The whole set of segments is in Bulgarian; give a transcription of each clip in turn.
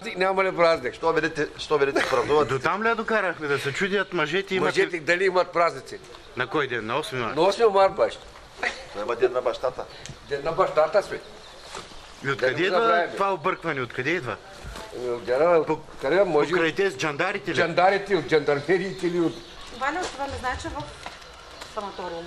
Няма ли празник? Що видите празнуват? До там ли докарахме да се чудят мъжете имат... Мъжете дали имат празници? На кой ден? На 8 марта? На 8 март баща. Няма ден на бащата. Ден на бащата сме. И откъде идва това объркване? Откъде идва? Къде може? Покрай те с джандарите ли? Джандарите, от жандармериите или от... Валя, това не значи в санаториума.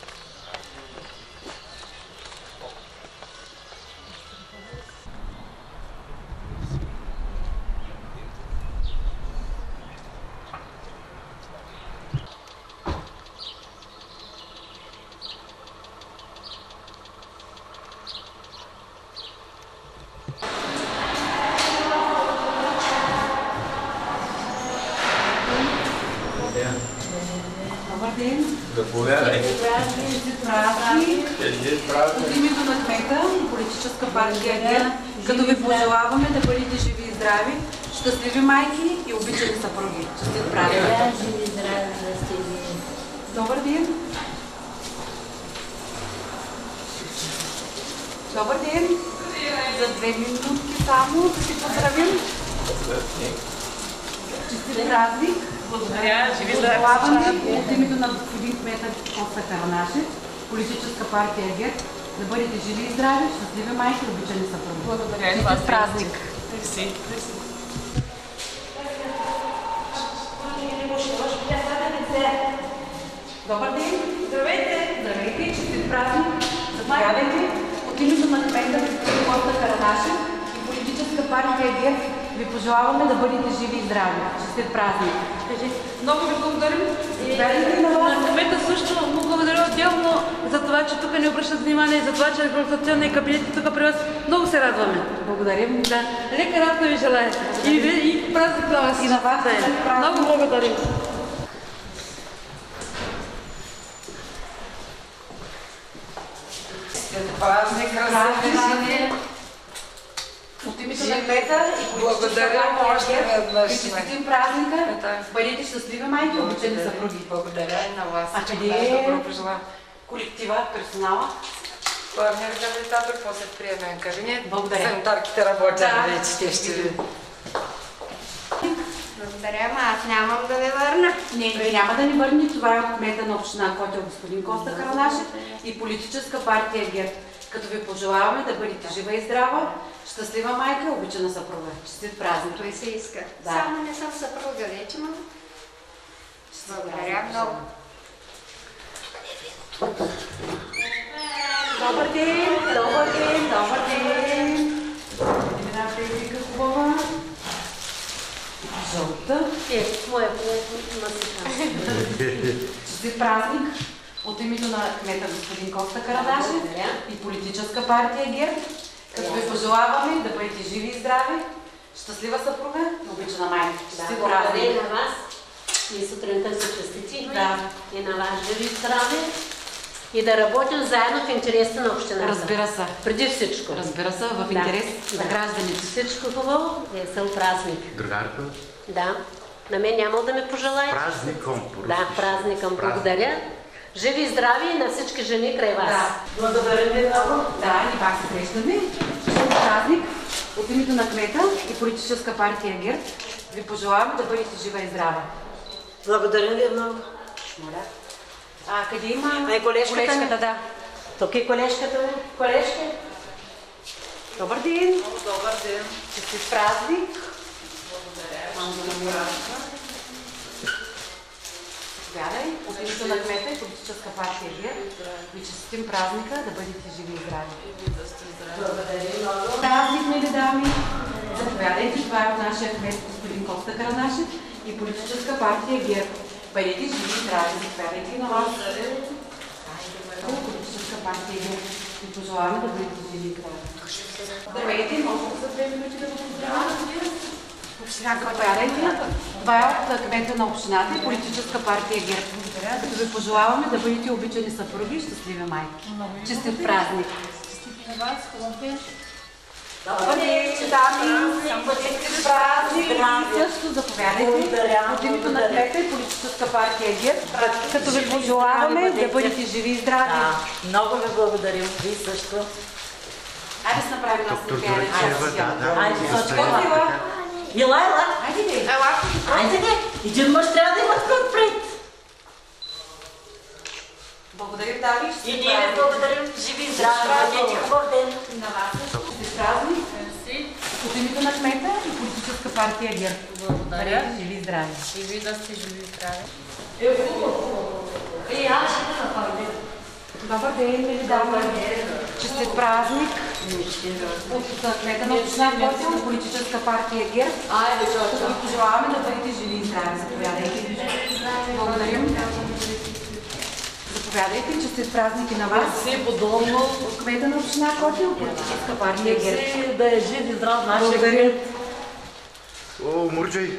От името на кмета и политическа партия ГЕРБ, като ви пожелаваме да бъдете живи и здрави, щастливи майки и обичани съпруги. Честит празник! Добър ден! Добър ден! За 2 минутки само да си поздравим. Честит празник! Благодаря, живи здрави! От името на господин кмета Коста Каранашев, политическа партия ГЕРБ, да бъдете живи и здрави, щастливи майки, обичани съпруги. Благодаря и Честит празник! Мерси. Добър ден! Здравейте! Здравейте! Честит празник! Заповядайте! От името на кмета господин Коста Каранашев и политическа партия ГЕРБ ви пожелаваме да бъдете живи и здрави. Честит празник! Много ви благодарим. Заповядайте на вас! На кмета също му благодаря отделно за това, че тук ни обръщат внимание и за това, че регулационния кабинет тук при вас. Много се радваме. Благодарим! Да. Лека работа ви желая. И празник на вас. И на вас. Много благодарим. Празник, Празник! От името на кмета и Благодаря още веднъж. ви честитим празника. Бъдете щастливи майки, обичани съпруги. Благодаря и на вас. А къде е Добро пожелавам. колектива, персонала? Главният рехабилитатор, после в приемен кабинет. Благодаря. Санитарките работят вече, те ще ви. Благодаря, ама аз нямам да ви върна. Не, няма да ни върне. Това е от кмета на община Котел, господин Коста Каранашев и политическа партия ГЕРБ. Като ви пожелаваме да бъдете жива и здрава, щастлива майка, обичана съпруга. Честит празник! Той се иска. Да. Само не съм съпруга вече, но благодаря много. Добър ден! Добър ден! Добър ден! Една певика хубава. Жълта. Моя насипа. Честит празник! От името на кмета господин Коста Каранашев и политическа партия ГЕРБ, като ви пожелаваме да бъдете живи и здрави, щастлива съпруга и обичана майка. Честит празник! Благодаря на вас. И сутринта се честитихме. Да. И на вас живи и здрави. И да работим заедно в интересите на общината. Разбира се. Преди всичко. Разбира се, в интерес на гражданите. Всичко хубаво. Весел празник. Другарка? Да. На мен няма да ме пожелаете. Празником. Да, празником. Благодаря. Живи и здрави и на всички жени край вас. Да. Благодаря ви много. Да, и пак се срещаме. Честит празник. От името на кмета и политическа партия ГЕРБ ви пожелавам да бъдете жива и здрава. Благодаря ви много. Моля. Къде има? Колежката. Да. Тук е колежката ми. Колежка. Добър ден. Добър ден. Честит празник. Благодаря. Заповядай. От името на кмета и политическа партия ГЕРБ ви честитим празника, да бъдете живи и здрави. Благодаря много. Празник, мили дами. Заповядайте. Това е от нашия кмет господин Коста Каранашев и политическа партия ГЕРБ. Бъдете живи и здрави. Заповядайте на вас. Политическа партия ГЕРБ. Ви пожелаваме да бъдете живи и здрави. Здравейте, може за 2 минути да го поздравя. Заповядайте. Това е от кмета на общината и политическа партия ГЕРБ. Като ви пожелаваме да бъдете обичани съпруги и щастливи майки. Честит празник! Честит на вас, хубави. Добър ден, дами! Честит празник! Също заповядайте. От името на кмета и политическа партия ГЕРБ, като ви пожелаваме да бъдете живи и здрави. Много ви благодарим. Ви също. Айде да направим нас Доктор Доречева, да. Айде, Ела. Айде де. Айде де. Един мъж трябва да има отпред. Благодарим, дами. И ние ви благодарим. Живи и здрави. Бъдете хубав ден. На вас. Ще празник. От името на кмета и политическа партия ГЕРБ. Благодаря. Живи и здрави. И ви да сте живи и здрави. Аз ще те напомня. Добър ден, мили дами. Честит празник. От кмета на община Котел и политическа партия ГЕРБ. Като ви пожелаваме да бъдете живи и здрави. Заповядайте. Благодарим. Заповядайте. Честит празник и на вас. Все подобно. От кмета на община Котел и политическа партия ГЕРБ. Да е жив и здрав нашия Благодарим. О, Мурджай.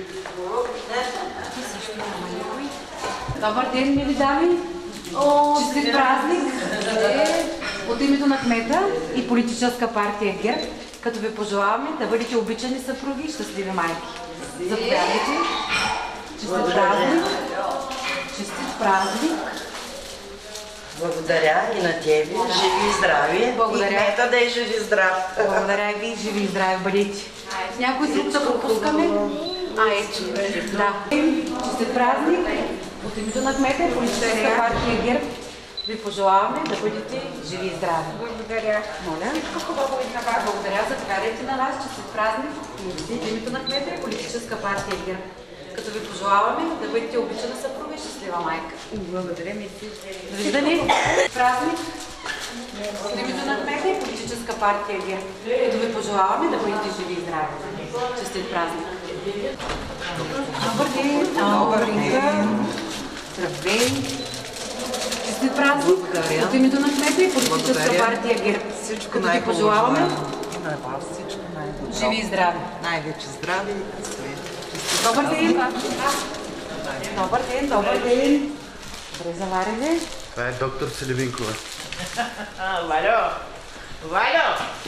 Добър ден, мили дами. Честит празник от името на кмета и политическа партия ГЕРБ, като ви пожелаваме да бъдете обичани съпруги и щастливи майки. Заповядайте. Честит празник. Честит празник. Благодаря и на тебе. Живи и здрави. Благодаря. И кмета да е жив и здрав. Благодаря ви, живи и здрави бъдете. Някой друг да пропускаме? Ето. Да. Честит празник. От името на кмета и политическа партия ГЕРБ ви пожелаваме да бъдете живи и здрави. Благодаря. Моля. Хубаво и на вас. Благодаря. Заповядайте на вас. Честит празник. От името на кмета и политическа партия ГЕРБ. Като ви пожелаваме да бъдете обичана съпруга и щастлива майка. Благодаря ми. Довиждане. Празник. От името на кмета и политическа партия ГЕРБ. Като ви пожелаваме да бъдете живи и здрави. Честит празник. Добър ден. Добър ден. Здравей. Честит празник. От името на кмета и политическа партия ГЕРБ. Като ви пожелаваме На вас всичко най-добро. живи и здрави. Най-вече здраве и късмет. Добър ден! Добър ден, добър ден! Добре заварили. Това е доктор Селивинкова. Валю! Валю!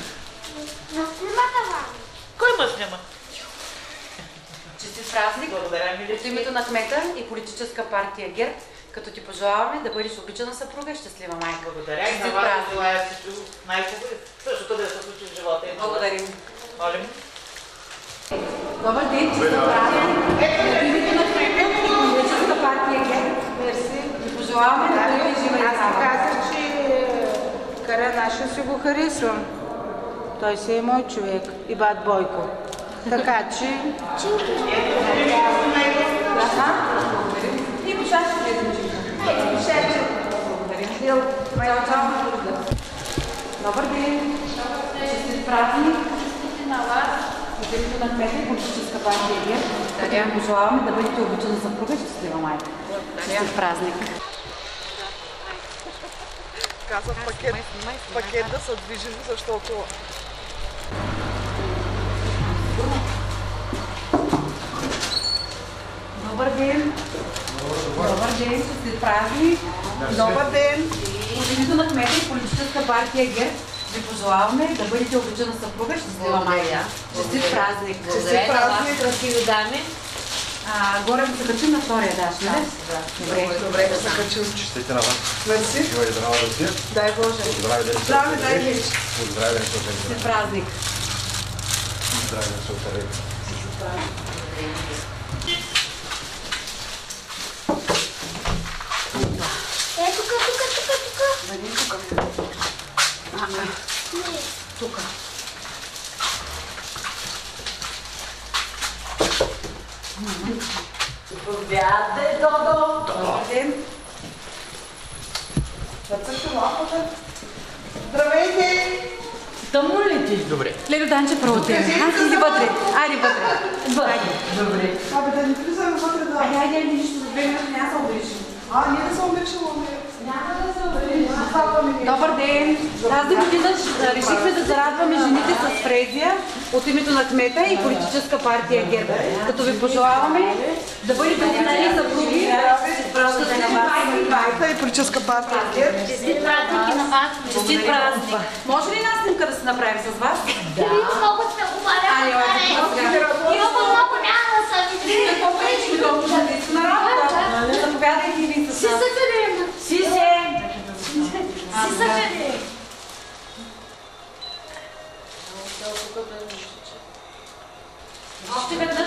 Кой ме снима? Честит празник! Благодаря, От милички. името на кмета и политическа партия ГЕРБ, като ти пожелаваме да бъдеш обичана съпруга и щастлива майка. Благодаря и на Честит вас празник! желая всичко най-хубаво. Същото да се случи в живота и на вас. Благодарим! Молим. Добър ден, честит празник! От името на кмета и политическа партия ГЕРБ, ви пожелаваме да бъдете жива и Аз здрава. казах, че Каранашо си го харесвам. Той си е мой човек и бат Бойко. Така че... И по шашки гледам чика. Благодарим. Чао, чао. Добър ден. Честит празник. От името на кмета и политическа партия ГЕРБ, като ви пожелаваме да бъдете обичана съпруга и щастлива майка. Честит празник. Казах пакет да се движим, защото Добър ден. Добър ден. Честит празник. Добър ден! От името на кмета и политическа партия ГЕРБ ви пожелаваме да бъдете обичана съпруга и щастлива майка. Честит празник. Честит празник, красиви дами. Горе да се качим на втория етаж, нали? Добре, да се качим. Честите на вас. Мерси. Има и здрава да си. Дай Боже. Здраве да Здраве, дай вече. Здраве да се Честит празник. Здраве да се отаре. Тук. Заповядай, Додо. Добър ден. Здравейте! Тъмно ли ти? Добре. Лело Данче, първо те. Аз иди вътре. Айде вътре. Добре. Абе да не влизаме вътре да... Айде, нищо за 2 минути няма да се обличам. Ние да се обличаме. Няма да се обличам. Добър ден. Тази година решихме да зарадваме жените с фрезия от името на кмета и политическа партия ГЕРБ. Като ви пожелаваме да бъдете обичани съпруги. Майка и политическа партия ГЕРБ. Честит празник и на вас. Честит празник. Може ли една снимка да се направим с вас? Много сме Айде, айде. много няма да са видели. Какво пречи? На работа. Заповядайте и ви с нас. Си се! Си съжалим! Още веднъж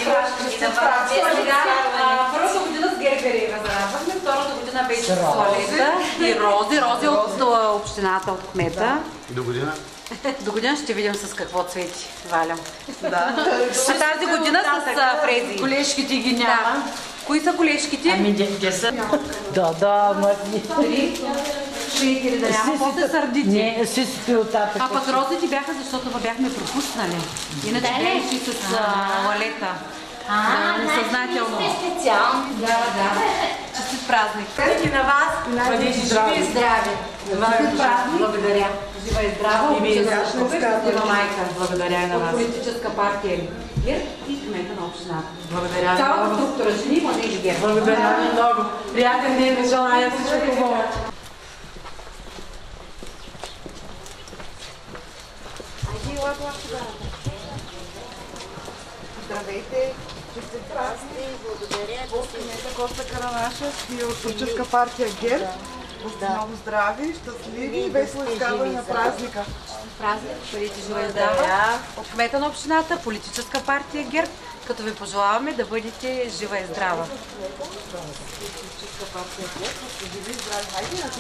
първата година с Гербери разразвахме, втората година беше с Лалета и Рози. Рози от общината, от кмета. До година? До година ще видим с какво цвети, Валя. Да. А тази година с фрези. Колешките ги няма. Кои са колешките? Ами де са? Да, мъртви. 4 да няма, после сърдите. Не, си спи оттатък. А пък розите бяха, защото бяхме пропуснали. Иначе беше с Лалета. Несъзнателно. Специално. Да. Честит празник. И на вас. Бъдете живи и здрави. Честит празник. Благодаря. Жива и здрава. И вие щастлива майка. Благодаря и на вас. От политическа партия ГЕРБ и кмета на общината. Благодаря. Цялата структура жени, младежи ГЕРБ. Благодаря ви много. Приятен ден ви желая, всичко хубаво. Здравейте! Честит празник! Благодаря! Кмета Коста Каранашев и от политическа партия ГЕРБ. Много здрави, щастливи и весело изкарване на празника. Празник, бъдете жива и здрава. От кмета на общината, политическа партия ГЕРБ, като ви пожелаваме да бъдете жива и здрава. Политическа партия ГЕРБ, живи и здрави. Хайде на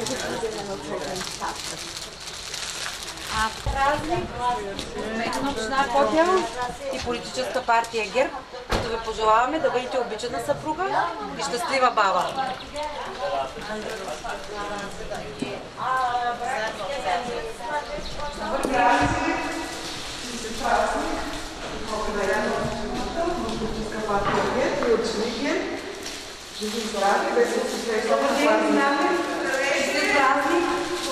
Празник, кмета на община Котел и политическа партия ГЕРБ, като ви пожелаваме да бъдете обичана съпруга и щастлива баба. политическа партия ГЕРБ и от жени ГЕРБ. Живи и здрави, весело се срещаме на празника. Честит празник!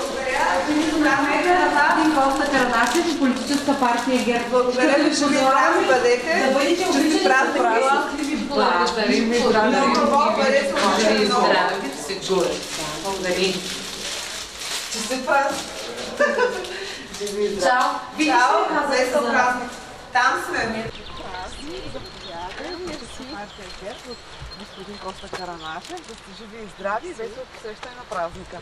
Коста Каранашев и политическа партия ГЕРБ. Благодаря ви, живи и здрави бъдете. Да бъдете обичани съпруга. Живи и здрави. Живи и здрави. Благодаря. Честит празник. Чао! Чао! Весел празник. Там сме. Партия ГЕРБ от господин Коста Каранашев. Да сте живи и здрави и весело посрещане на празника.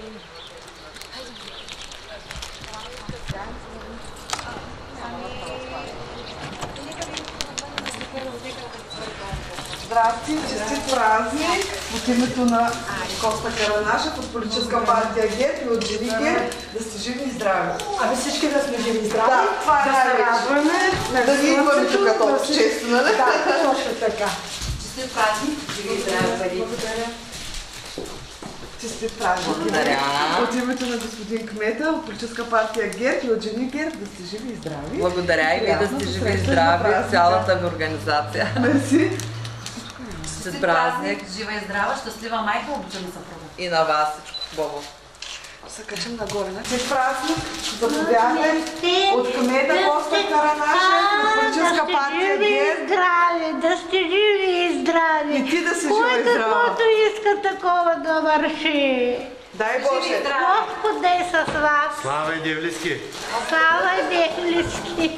Здрасти, честит празник от името на Коста Каранашев от политическа партия ГЕРБ и от жени ГЕРБ. Да сте живи и здрави. Ами всички да сме живи и здрави. Да, това е най-вече. Да ви идваме тук толкова често, нали? Да, точно така. Честит празник! Живи и здрави бъдете. Благодаря. Честит празник. Благодаря. От името на господин кмета, от политическа партия ГЕРБ и от жени ГЕРБ, да сте живи и здрави. Благодаря и вие да сте живи и здрави, цялата ви организация. Мерси. Честит празник. Жива и здрава, щастлива майка, обичана съпруга. И на вас всичко хубаво. Се качим нагоре. Честит празник. Заповядайте от кмета Коста Каранашев, от политическа партия ГЕРБ. Здрави, да сте живи и здрави. И ти да си жива и здрава. Който иска такова да върши. Дай Боже. Господ да е с вас. Слава и Девлиски! Слава и Девлиски.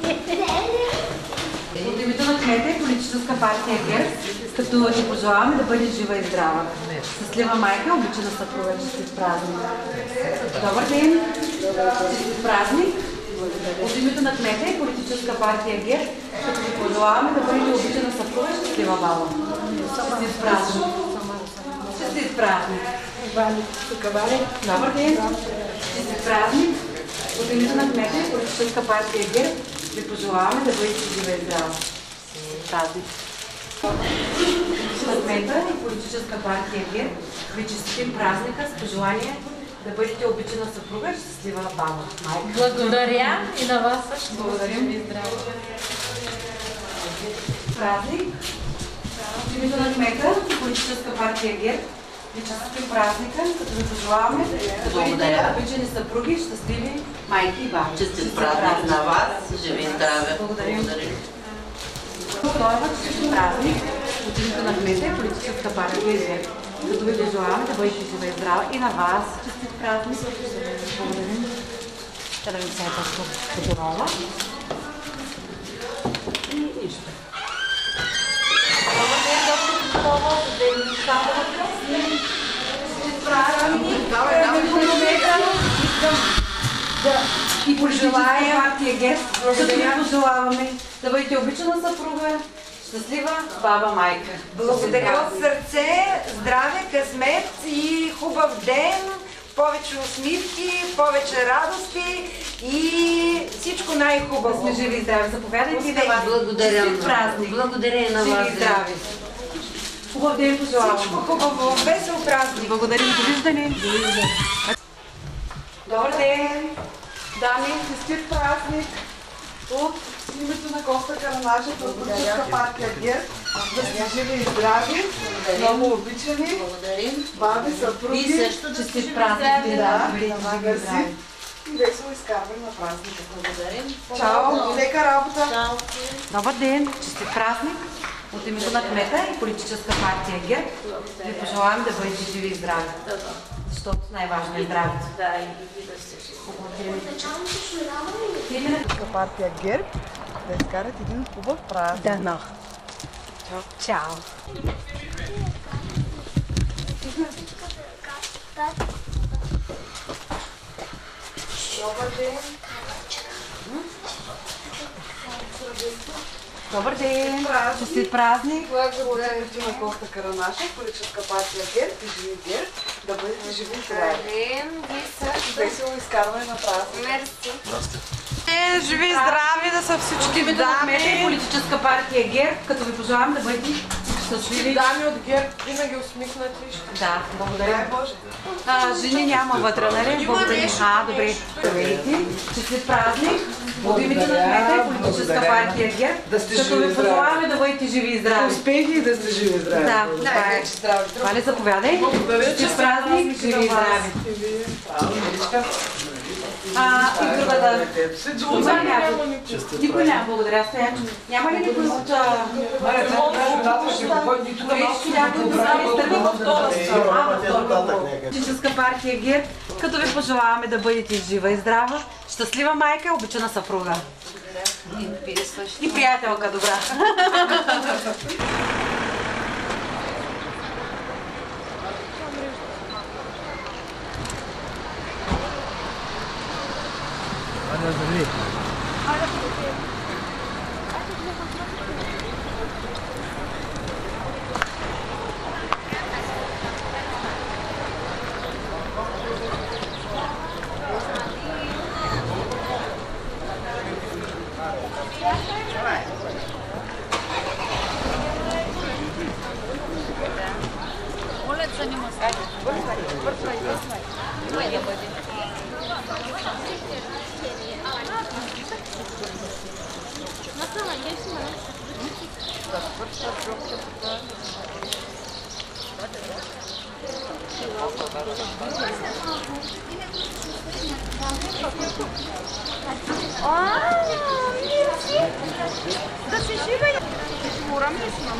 От името на кмета и политическа партия ГЕРБ, като ти пожелаваме да бъдеш жива и здрава. Щастлива майка, обичана съпруга, честит празник. Добър ден! Честит празник! От името на кмета и политическа партия ГЕРБ, като ти пожелаваме да бъдете обичана съпруга, щастлива баба. Честит празник! Честит празник! Добър ден! Честит празник! От името на кмета и политическа партия ГЕРБ, ви пожелаваме да бъдете жива и здрава. Празник! От кмета и политическа партия ГЕРБ ви честитим празника с пожелание да бъдете обичана съпруга и щастлива баба, майка. Благодаря и на вас също. Благодарим. Празник. От името на кмета и политическа партия ГЕРБ ви честитим празника, като ви пожелаваме да бъдете обичани съпруги и щастливи майки и баби. Честит празник на вас, живи и здрави. Благодарим. Второ, честит празник от името на кмета и политическа партия ГЕРБ. Като ви пожелаваме да бъдете жива и здрава и на вас честит празник. Благодарим. Ще да ви се подорова. И нищо. Добър ден, доктор Попова, да ви честит празник. И пожелая партия ГЕРБ, като ви пожелаваме да бъдете обичана съпруга, Щастлива баба майка. Благодаря от сърце, здраве, късмет и хубав ден, повече усмивки, повече радости и всичко най-хубаво. Да сме живи и здрави. Заповядайте и Благодаря. празник. Благодаря на вас. Живи и здрави. Хубав ден пожелавам. Всичко хубаво, весел празник. Благодарим, довиждане. Добър ден. Дами, честит празник от името на Коста Каранашев от Политическа партия ГЕРБ. Да сте живи и здрави, много обичани. Благодарим. Баби, съпруги. И също Честит празник. Да, мерси. И весело изкарване на празника. Благодарим. Чао, лека работа. Чао. Добър ден, честит празник. От името на кмета и Политическа партия ГЕРБ ви пожелавам да бъдете живи и здрави. Защото най-важно е здравето. Да, и да сте живи. Политическа партия ГЕРБ да изкарат един хубав празник. Дано. Чао. Добър ден. Добър ден, честит празник. Благодаря на Коста Каранашев, Политическа партия ГЕРБ и живи ГЕРБ. Да бъдете живи и здрави. Весело изкарване на празник. Мерси. Живи и здрави да са всички Името на кмета и Политическа партия ГЕРБ, като ви пожелавам да бъдете щастливи. Дами от ГЕРБ, винаги усмихнати. Да, благодаря. Дай Боже. Жени няма вътре, нали? Благодаря. Добре. Здравейте. Честит празник. От името на кмета и Политическа партия ГЕРБ, като ви пожелаваме да бъдете живи и здрави. Успехи и да сте живи и здрави. Да, това е. Валя, заповядай. Честит празник, живи и здрави. И другата. Никой няма, благодаря. Няма ли никой от... Политическа партия ГЕРБ, като ви пожелаваме да бъдете жива и здрава, щастлива майка, обичана съпруга. И приятелка добра. Да се живе. Морам ли сме?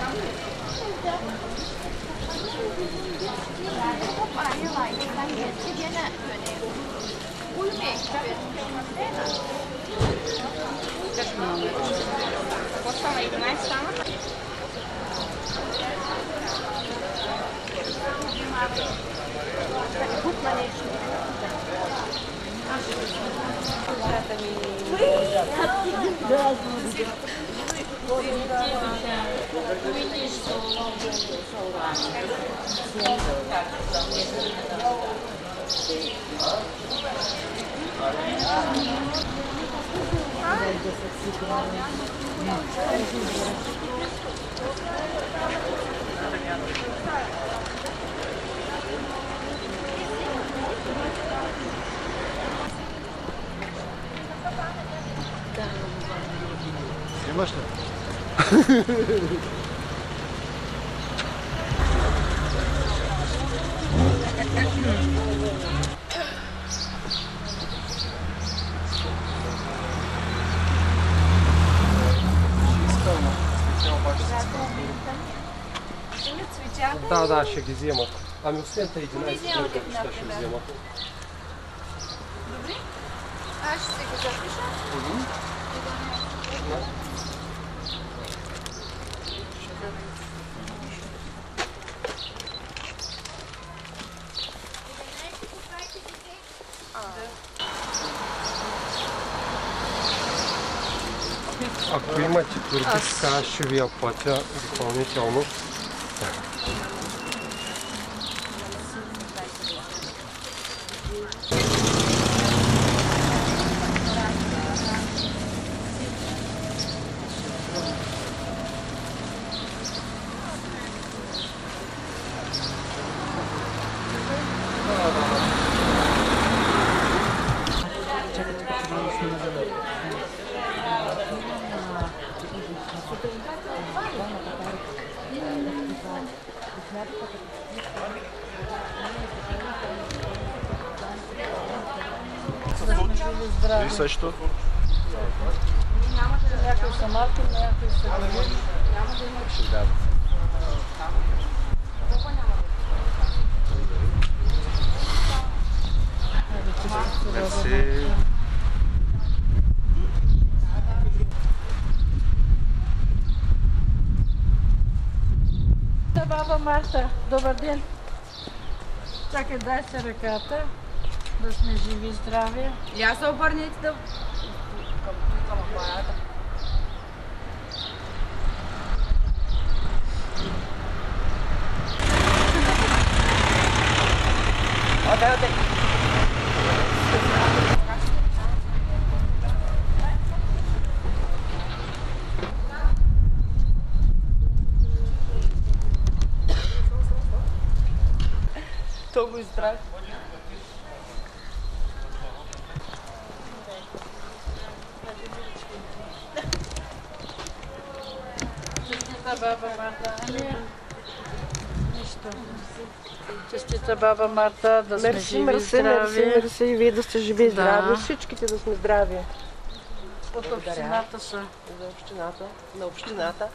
Имаш ли? Да, ще ги вземат. Ами освен те 11 лета, ще вземат. Добре? Аз ще го запиша. Ако имате турби, така ще ви я платя допълнително. И също. Някои са малки, някои са големи. Няма да има. Ще дам. Мерси. Баба Марта, добър ден. Чакай, дай се ръката, да сме живи и здрави. И аз се обърнете да... към апарата. Отдай. Много здрав. Честита баба Марта. Нищо. Честита баба Марта, да сме живи и здрави. Мерси и вие да сте живи и здрави. Всичките да сме здрави. От общината са. За общината, на общината.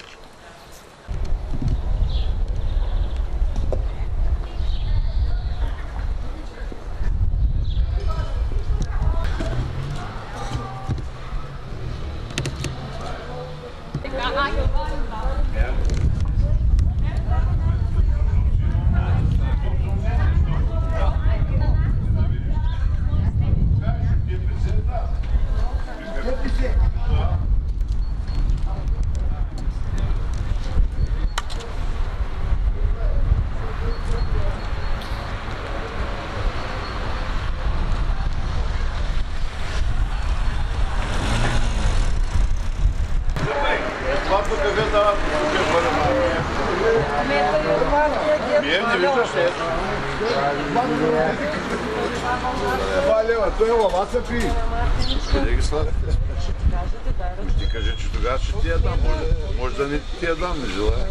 Той е лаваца пи. Къде ги слагате? Ще кажа, че тогава ще ти я дам. Може да не ти я дам, не желая.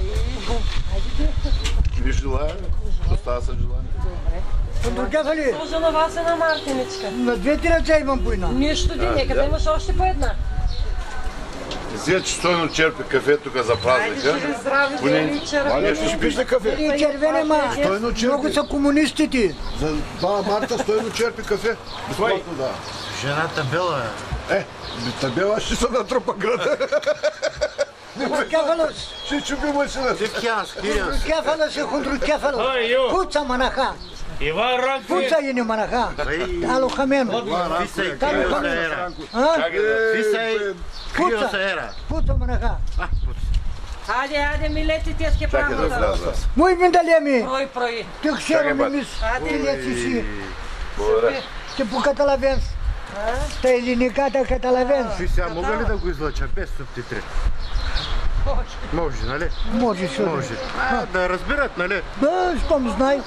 Не желая, остава с желание. Подругява ли? Служа на вас една Мартиничка. На двете ръце имам по една. Нищо ди, нека да имаш още по една. Зия, че Стойно черпи кафе тук за празника. Валя, ще пиш на кафе. И червене, ма. Много са комунистите. За баба Марта Стойно черпи кафе. Безплатно, да. Жената Бела е. Табела ще се натрупа града. Хундрукефалос. Ще чупи машина. Хундрукефалос е хундрукефалос. Куца манаха. Иван Рокви. Куца и не манаха. Ало хамен. Фисай, крио се ера. Фисай, крио се ера. Куца манаха. Хайде, милете, тя ще Чакай да правя. вляза. Мой миндалеми. Прой. Тих шеро ми мис. Илеци си. Благодаря. Те по каталавенс. Тези никата каталавенс. Сега мога ли да го излъча без субтитри? Може, нали? Може, ще. Може. Да разбират, нали? Да, щом знай.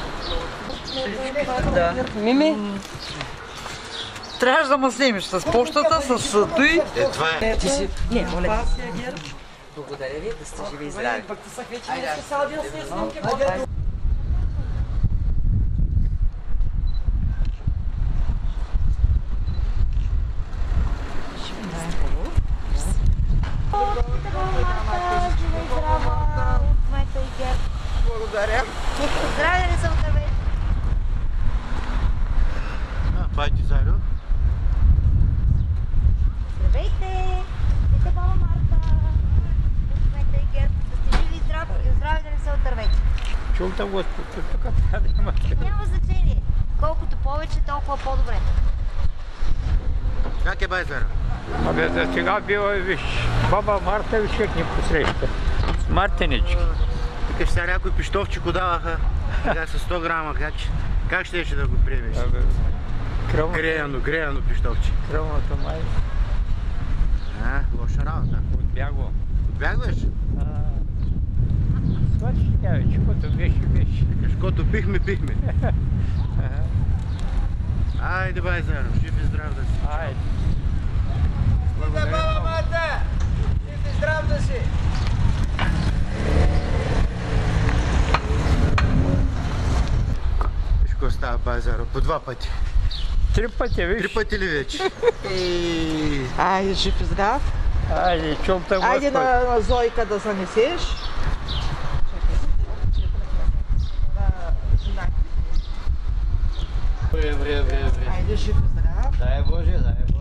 Мими, трябваше да ме снимеш с почтата, с той. Това е. Ти си... Не, моля. Благодаря ви, да сте живи и здрави. Пък ти са вече не си садил с тези снимки. Благодаря. Здраве ли са от тебе? Байти заедно. Здравейте! Вие баба Марта. Кмета и ГЕРБ. Да сте живи и здрави да не се отървете. Чум там Господ, тук трябва да имате. Няма значение. Колкото повече, толкова по-добре. Как е, бай Зара? Абе, за сега била, виж, баба Марта вишек ни посреща. Мартинички. Тук сега някой пищовчико даваха, сега са 100 грама, как ще да го приемеш? Греяно пищовче. Кръвната май. Лоша работа. Отбягвам. Отбягваш? Свърши тя вече, като беше. Кото пихме. Айде, бай, заедно, жив и здрав да си. Айде. Стига, баба Марта! Жив и здрав да си! Виж какво става, бай, Заро, по 2 пъти. 3 пъти, виж. 3 пъти ли вече? Айде, жив и здрав. Айде, чулта Господи. Айде на Зойка да занесеш. Добре. Айде, жив и здрав. Дай Боже.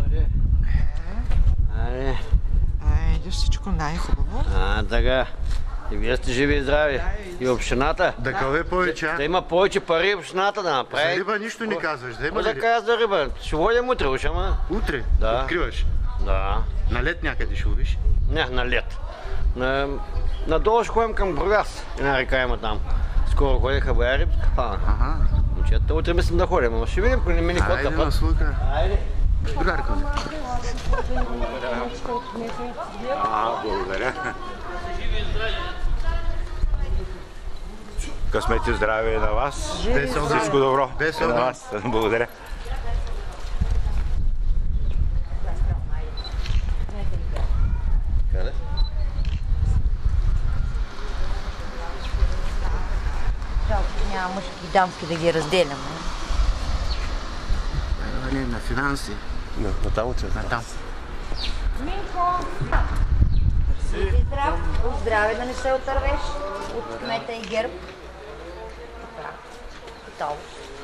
Айде, всичко най-хубаво. Така. И вие сте живи и здрави. И общината. Да кълве повече, а? Да има повече пари общината да направи. За риба нищо не казваш. Да има ли? Да казваш за риба. Ще водим утре, уж, ама. Утре? Да. Откриваш? Да. На лед някъде ще ловиш? Не, на лед. Надолу ще ходим към Бургас. Една река има там. Скоро ходиха бая рибска. Ага. Момчета, утре мислим да ходим, но ще видим, ако не мине каквото път. Айде на слука. Айде. Другарко. Благодаря. Късмет и здраве на вас. Всичко добро. На вас. Благодаря. Няма мъжки и дамски да ги разделяме. Не, на финанси. На там отиват. На там. Минко! Здрав! Здраве да не се отървеш от кмета и ГЕРБ. Така. Готово.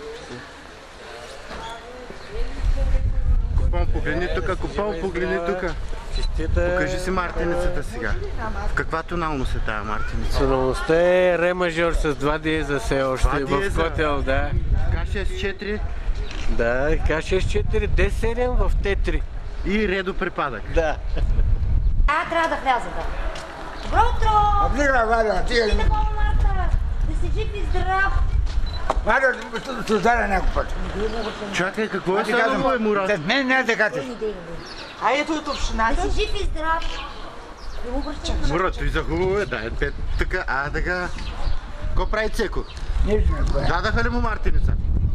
Купон, погледни тук. Покажи си мартеницата сега. В каква тоналност е тая мартеница? Тоналността е ре мажор с 2 диеза все още в котел, да. К6-4? Да, К6-4, D7 в Т3. И редо припадък? Да. Трябва да вляза, да. Добро утро! Облира, Валя, ти е... Марта! Да си жив и здрав! Валя, да се ударя някой път. Чакай, какво е сега, Мурат? След мен не е така ти. Айде от общината. Да си жив и здрав! Мурат, той за хубаво е, да, така, така. Ко прави Цеко? Нищо не прави. Дадаха ли му мартеница?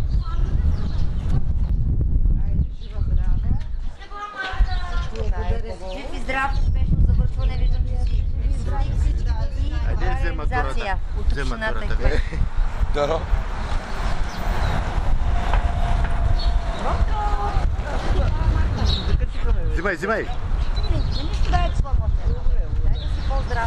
Жив и здрав, успешно завършване, виждам, че си всички Айде, взема турата. Взема турата. Да. Взимай. Не ми студайте своя мощен. Дай да си по-здрав.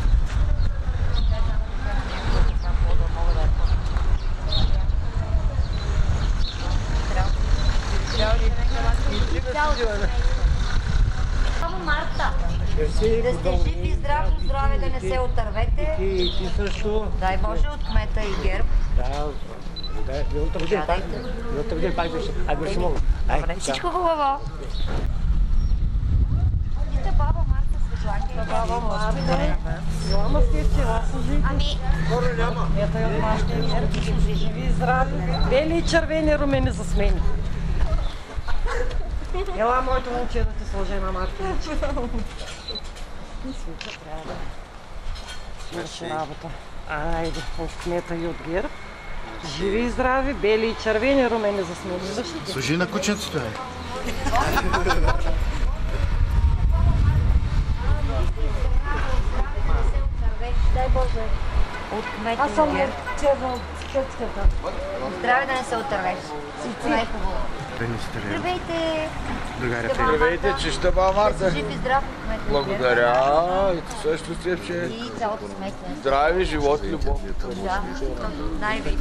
Само Марта. Да сте жив и здрав, здраве, да не се отървете. И ти също. Дай Боже от кмета и ГЕРБ. Да, миналата година пак беше. Айде, ще мога. Всичко хубаво. Вижте баба Марта Светланка. Баба Марта. Двама сте вчера са живи. Ами... Скоро няма. Ето и от нашите ГЕРБ. Живи и здрави. Бели и червени румени за смени. Ела, моето момче, да ти сложи една мартиничка. Свича трябва да свърши работа. Айде, от кмета и от ГЕРБ. Живи и здрави, бели и червени румени за смени. Служи на кученцето, е. Дай Боже. От кмета и ГЕРБ. Здраве да не се отървеш. Всичко най-хубаво. Здравейте! Здравейте, чеща баба Марта. Жив и здрав, кмет. Благодаря. И ти също Цепче. И цялото семейство. Здрави, живот и любов. Да, най-вече.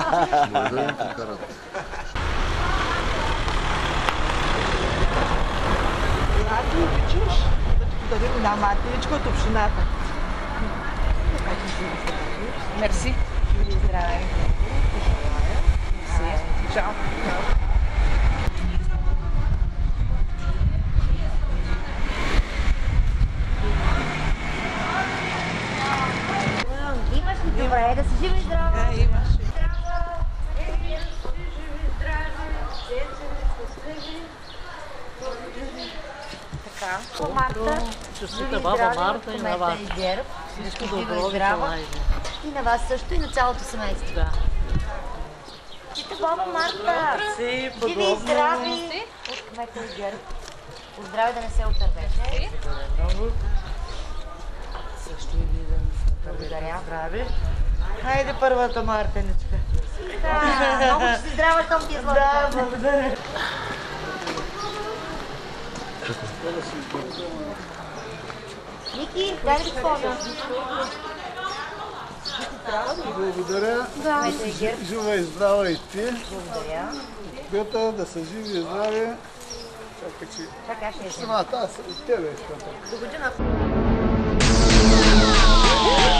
Ако обичаш, да ти подарим една мартиничка от общината. Мерси. Живи и здраве. Чао. Ай, да си живи и здрава! Така, по Марта, Честита баба Марта и на вас. всичко добро ви желая. И на вас също, и на цялото семейство. Да. Честита баба Марта, живи и здрави от кмета и ГЕРБ. Поздрави да не се отървете. Също и вие да не се Благодаря. здрави. Хайде първата Мартеничка. Да, много ще си здрава, щом ти изложи. Да, благодаря. Ники, дай ли фото? Благодаря. Да. Жива и здрава и ти. Благодаря. Бета, да са живи и здрави. Чакай, ще Самата, аз и тебе искам. До година.